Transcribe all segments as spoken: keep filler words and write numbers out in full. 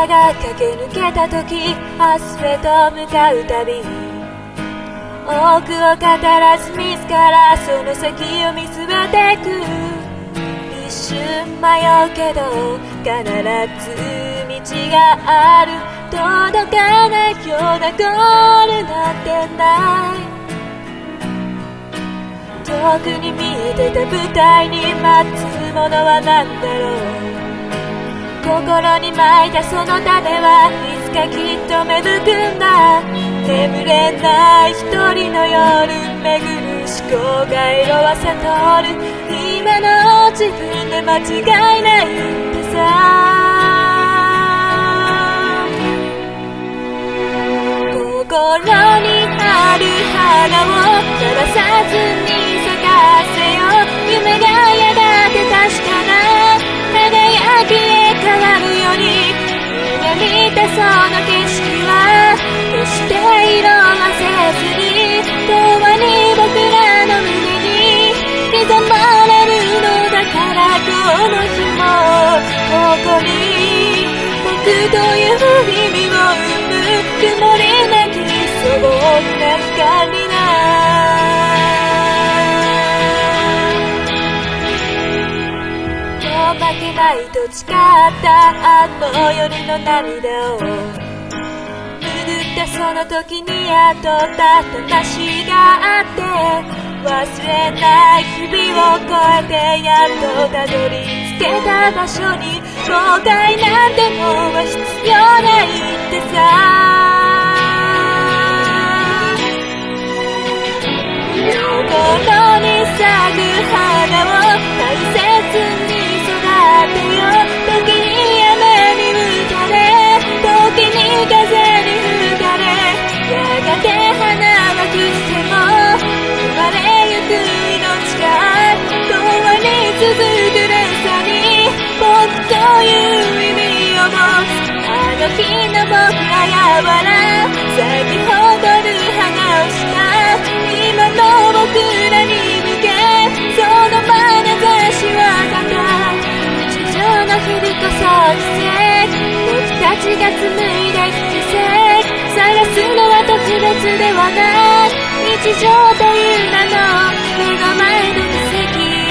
が駆け抜けた時、明日へと向かう旅、多くを語らず自らその先を見据えてく。一瞬迷うけど必ず道がある。届かないようなゴールなんてない。遠くに見えてた舞台に待つものは何だろう。心に撒いたその種はいつかきっと芽吹くんだ。眠れない一人の夜、巡る思考が色あせとる。今の自分で間違いないってさ。心にある花を枯らさずに咲かせよ。夢がやがて確かな輝きへ変わるように。夢見たその景色は決して色あせずに、永遠に僕らの胸に刻まれるのだから。この日もここに僕という意味を生む。曇りなき素朴な光だ。もう負けないと誓ったあの夜の涙を拭ったその時に宿った魂があって、忘れない日々を越えてやっとたどり着けた場所に、後悔なんてもう必要ないってさ。心に咲く花を大切に育てよ。時に雨に打たれ、時に風に吹かれ、やがて花はくしても生まれゆく命が永遠に続く連鎖に、僕という意味を持つ。あの日の僕らやわら咲き誇る花をした今の僕らに向け、その眼差しはただ日常の日々こそ奇跡。僕たちが紡いで奇跡、探すのは特別ではない。日常という名の目の前の奇跡。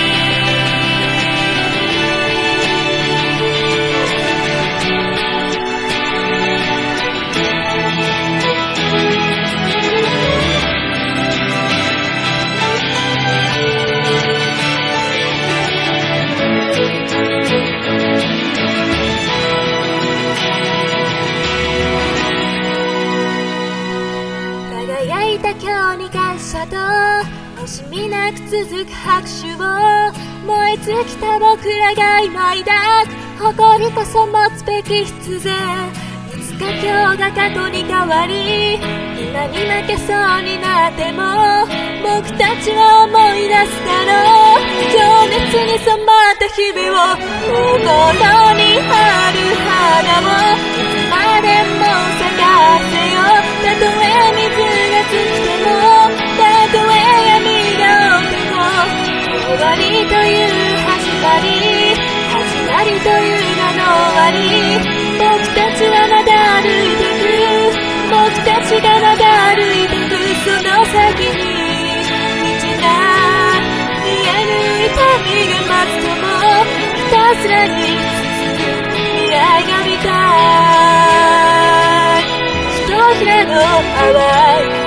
輝いた今日に感謝と惜しみなく続く拍手を、燃え尽きた僕らが今抱く誇りこそ持つべき必然。いつか今日が過去に変わり、今に負けそうになっても僕たちは思い出すだろう。情熱に染まった日々を、心にある花をいつまでも咲かせよ。たとえ水が尽きても、たとえ闇が起きても、終わりという始まり、始まりという名の終わり。僕たちはまだ歩いてく、僕たちがまだ歩いてく、その先に道が見える痛みが待つとも、ひたすらに続く未来が見たい。ひとひらの淡い